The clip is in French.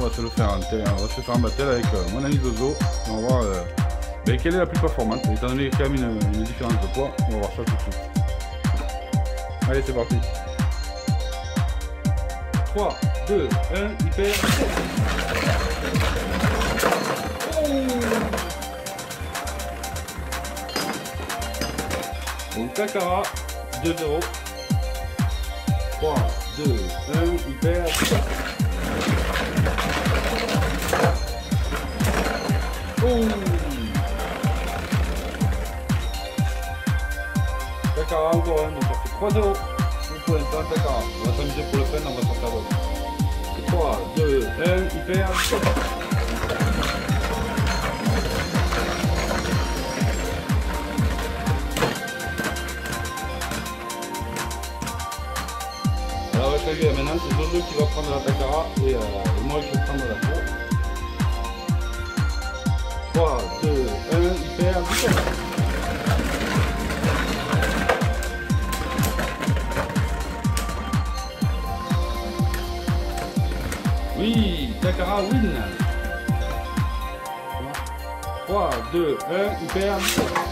va se le faire un battle avec mon ami Zozo. On va voir quelle est la plus performante. Étant donné qu'il y a quand même une différence de poids, on va voir ça tout de suite. Allez, c'est parti. 3, 2, 1, hyper. Donc Takara, 2-0. 3, 2, 1, hyper. Takara encore un, donc ça fait 3-0. Pour l'instant, Takara. On va s'amuser pour le fun, on va s'en faire d'autres. 3, 2, 1, hyper. Alors, je vais maintenant, c'est Zozo qui va prendre la Takara et moi je vais prendre la tour. 3, 2, 1, hyper, hyper. Oui, Takara win. 3, 2, 1, hyper.